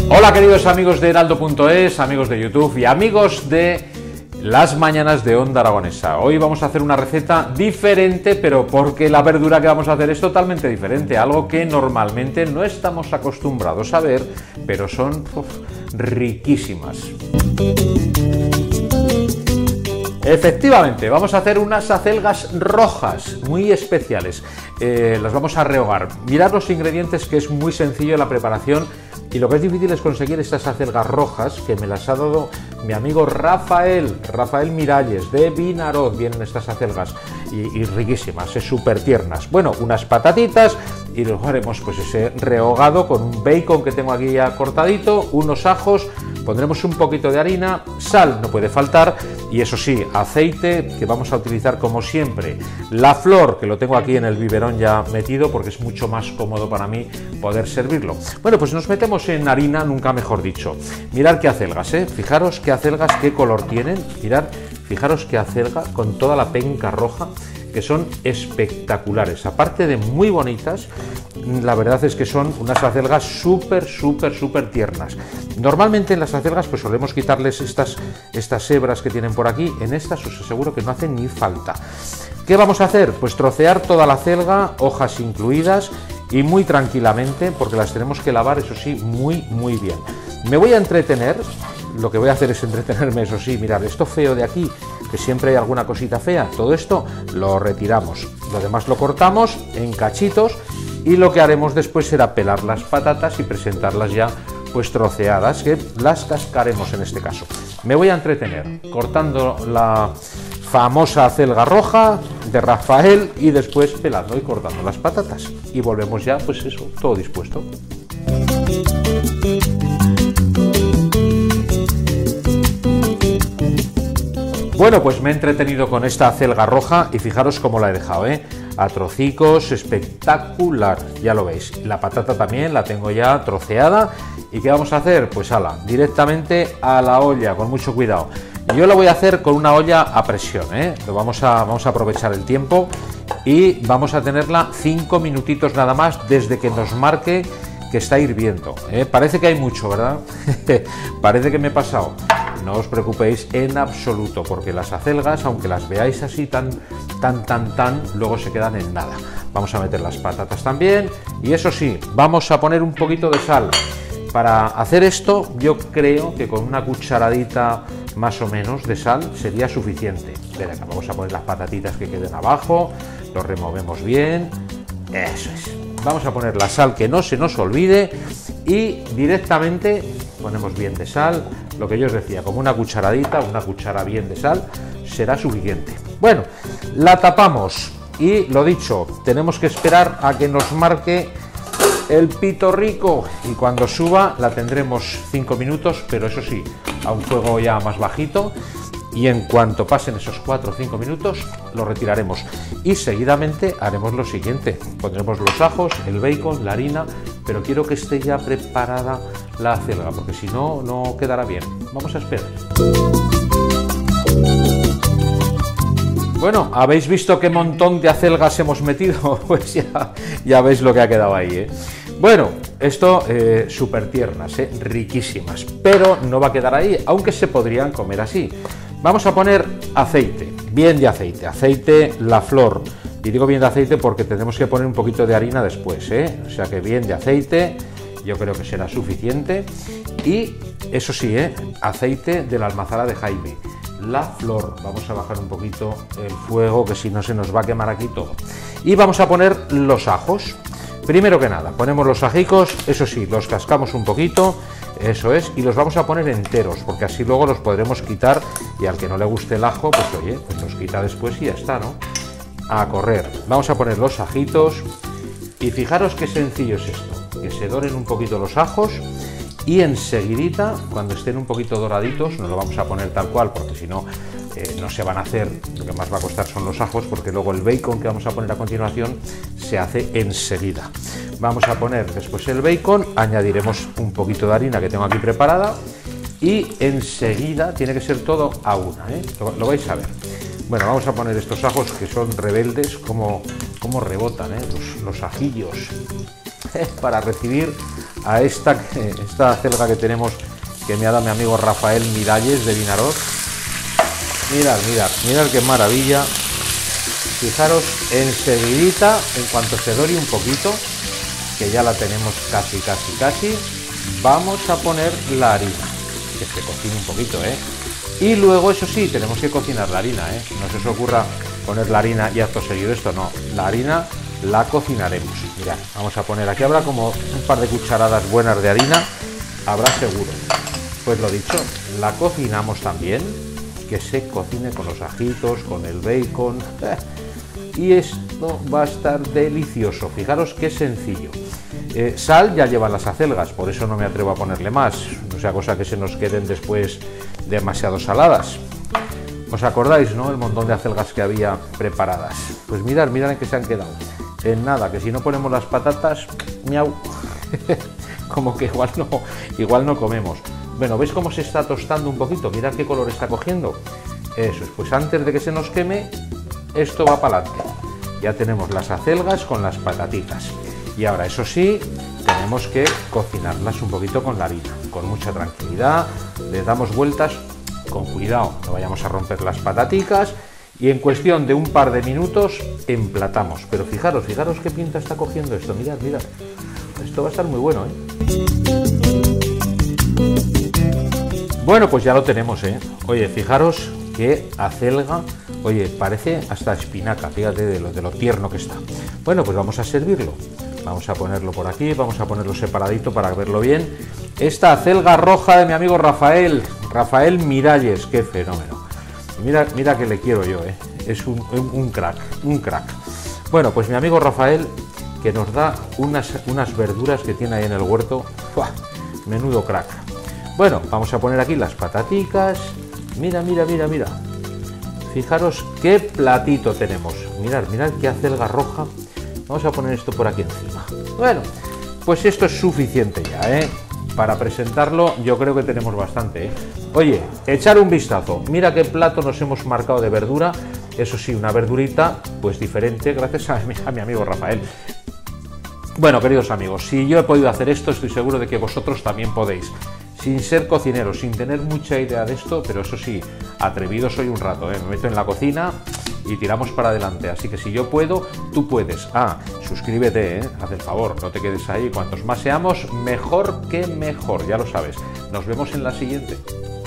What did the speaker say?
Hola queridos amigos de Heraldo.es, amigos de YouTube y amigos de las mañanas de Onda Aragonesa. Hoy vamos a hacer una receta diferente, pero porque la verdura que vamos a hacer es totalmente diferente, algo que normalmente no estamos acostumbrados a ver, pero son riquísimas. Efectivamente, vamos a hacer unas acelgas rojas muy especiales. Las vamos a rehogar. Mirad los ingredientes, que es muy sencillo la preparación, y lo que es difícil es conseguir estas acelgas rojas, que me las ha dado mi amigo Rafael Miralles de Vinaroz. Vienen estas acelgas y riquísimas, súper tiernas. Bueno, unas patatitas y luego haremos pues ese rehogado con un bacon que tengo aquí ya cortadito, unos ajos, pondremos un poquito de harina, sal no puede faltar y eso sí, aceite que vamos a utilizar como siempre, la flor que lo tengo aquí en el biberón ya metido porque es mucho más cómodo para mí poder servirlo. Bueno, pues nos metemos en harina, nunca mejor dicho. Mirad qué acelgas, fijaros qué acelgas, qué color tienen, mirad, fijaros qué acelga con toda la penca roja, que son espectaculares, aparte de muy bonitas. La verdad es que son unas acelgas súper tiernas. Normalmente en las acelgas pues solemos quitarles estas hebras que tienen por aquí. En estas os aseguro que no hacen ni falta. ¿Qué vamos a hacer? Pues trocear toda la acelga, hojas incluidas, y muy tranquilamente, porque las tenemos que lavar, eso sí, muy bien. Me voy a entretener, lo que voy a hacer es entretenerme, eso sí. Mirad, esto feo de aquí, que siempre hay alguna cosita fea, todo esto lo retiramos, lo demás lo cortamos en cachitos y lo que haremos después será pelar las patatas y presentarlas ya pues troceadas, que las cascaremos en este caso. Me voy a entretener cortando la famosa acelga roja de Rafael y después pelando y cortando las patatas y volvemos ya, pues eso, todo dispuesto. Bueno, pues me he entretenido con esta acelga roja y fijaros cómo la he dejado, a trocicos, espectacular, ya lo veis. La patata también la tengo ya troceada. ¿Y qué vamos a hacer? Pues directamente a la olla, con mucho cuidado. Yo lo voy a hacer con una olla a presión, vamos a aprovechar el tiempo y vamos a tenerla 5 minutitos nada más desde que nos marque que está hirviendo. Parece que hay mucho, ¿verdad? Parece que me he pasado. No os preocupéis en absoluto, porque las acelgas, aunque las veáis así tan, luego se quedan en nada. Vamos a meter las patatas también y eso sí, vamos a poner un poquito de sal. Para hacer esto yo creo que con una cucharadita más o menos de sal sería suficiente. Ven acá, vamos a poner las patatitas que queden abajo, lo removemos bien, eso es. Vamos a poner la sal, que no se nos olvide, y directamente ponemos bien de sal, lo que yo os decía, como una cucharadita, una cuchara bien de sal será suficiente. Bueno, la tapamos y lo dicho, tenemos que esperar a que nos marque el pito rico y cuando suba la tendremos 5 minutos, pero eso sí, a un fuego ya más bajito, y en cuanto pasen esos 4 o 5 minutos lo retiraremos y seguidamente haremos lo siguiente: pondremos los ajos, el bacon, la harina, pero quiero que esté ya preparada la acelga porque si no, no quedará bien. Vamos a esperar. Bueno, ¿habéis visto qué montón de acelgas hemos metido? Pues ya veis lo que ha quedado ahí, Bueno, esto súper tiernas, riquísimas, pero no va a quedar ahí, aunque se podrían comer así. Vamos a poner aceite, bien de aceite la flor, y digo bien de aceite porque tenemos que poner un poquito de harina después, o sea que bien de aceite, yo creo que será suficiente, y eso sí, aceite de la almazara de Jaime, la flor. Vamos a bajar un poquito el fuego, que si no se nos va a quemar aquí todo, y vamos a poner los ajos. Primero que nada, ponemos los ajicos, eso sí, los cascamos un poquito, eso es, y los vamos a poner enteros, porque así luego los podremos quitar, y al que no le guste el ajo, pues oye, pues los quita después y ya está, ¿no? A correr. Vamos a poner los ajitos, y fijaros qué sencillo es esto, que se doren un poquito los ajos, y enseguidita, cuando estén un poquito doraditos, no lo vamos a poner tal cual, porque si no, no se van a hacer, lo que más va a costar son los ajos, porque luego el bacon que vamos a poner a continuación se hace enseguida. Vamos a poner después el bacon, añadiremos un poquito de harina que tengo aquí preparada y enseguida tiene que ser todo a una, lo vais a ver. Bueno, vamos a poner estos ajos que son rebeldes, como rebotan los ajillos, para recibir a esta acelga que tenemos, que me ha dado mi amigo Rafael Miralles de Vinaròs. Mirad qué maravilla. Fijaros, enseguidita, en cuanto se dore un poquito, que ya la tenemos casi, vamos a poner la harina, que se cocine un poquito, Y luego, eso sí, tenemos que cocinar la harina, No se os ocurra poner la harina y acto seguido esto, no. La harina la cocinaremos. Mirad, vamos a poner, aquí habrá como un par de cucharadas buenas de harina, habrá seguro. Pues lo dicho, la cocinamos también, que se cocine con los ajitos, con el bacon, y esto va a estar delicioso. Fijaros qué sencillo. Sal ya llevan las acelgas, por eso no me atrevo a ponerle más, no sea cosa que se nos queden después demasiado saladas. ¿Os acordáis, no? El montón de acelgas que había preparadas. Pues mirad en qué se han quedado. En nada, que si no ponemos las patatas, miau, como que igual no comemos. Bueno, ¿veis cómo se está tostando un poquito? Mirad qué color está cogiendo. Eso es, pues antes de que se nos queme, esto va para adelante. Ya tenemos las acelgas con las patatitas. Y ahora, eso sí, tenemos que cocinarlas un poquito con la harina, con mucha tranquilidad. Le damos vueltas con cuidado, no vayamos a romper las pataticas. Y en cuestión de un par de minutos emplatamos. Pero fijaros qué pinta está cogiendo esto. Mirad. Esto va a estar muy bueno, Bueno, pues ya lo tenemos, Oye, fijaros qué acelga. Oye, parece hasta espinaca, fíjate de lo tierno que está. Bueno, pues vamos a servirlo. Vamos a ponerlo por aquí, vamos a ponerlo separadito para verlo bien. Esta acelga roja de mi amigo Rafael Miralles, qué fenómeno. Mira que le quiero yo, es un crack. Bueno, pues mi amigo Rafael, que nos da unas verduras que tiene ahí en el huerto. ¡Fua! Menudo crack. Bueno, vamos a poner aquí las pataticas. Mira. Fijaros qué platito tenemos. Mirad qué acelga roja. Vamos a poner esto por aquí encima. Bueno, pues esto es suficiente ya, Para presentarlo yo creo que tenemos bastante, Oye, echar un vistazo. Mira qué plato nos hemos marcado de verdura. Eso sí, una verdurita pues diferente gracias a mi amigo Rafael. Bueno, queridos amigos, si yo he podido hacer esto, estoy seguro de que vosotros también podéis. Sin ser cocinero, sin tener mucha idea de esto, pero eso sí, atrevido soy un rato, Me meto en la cocina y tiramos para adelante. Así que si yo puedo, tú puedes. Suscríbete, haz el favor, no te quedes ahí. Cuantos más seamos, mejor que mejor, ya lo sabes. Nos vemos en la siguiente.